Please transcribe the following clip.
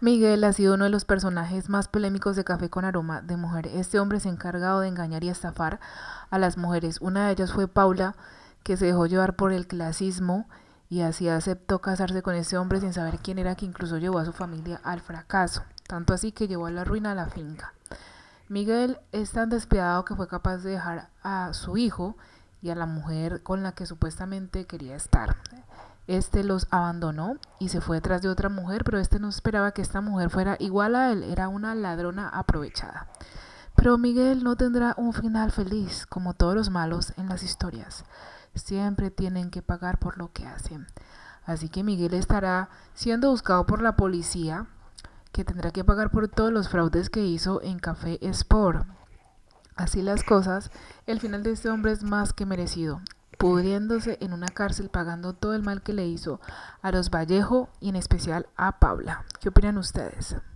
Miguel ha sido uno de los personajes más polémicos de Café con Aroma de Mujer. Este hombre se ha encargado de engañar y estafar a las mujeres. Una de ellas fue Paula, que se dejó llevar por el clasismo y así aceptó casarse con este hombre sin saber quién era, que incluso llevó a su familia al fracaso. Tanto así que llevó a la ruina a la finca. Miguel es tan despiadado que fue capaz de dejar a su hijo y a la mujer con la que supuestamente quería estar. Este los abandonó y se fue detrás de otra mujer, pero este no esperaba que esta mujer fuera igual a él, era una ladrona aprovechada. Pero Miguel no tendrá un final feliz, como todos los malos en las historias. Siempre tienen que pagar por lo que hacen. Así que Miguel estará siendo buscado por la policía, que tendrá que pagar por todos los fraudes que hizo en Café Sport. Así las cosas, el final de este hombre es más que merecido, pudriéndose en una cárcel pagando todo el mal que le hizo a los Vallejo y en especial a Paula. ¿Qué opinan ustedes?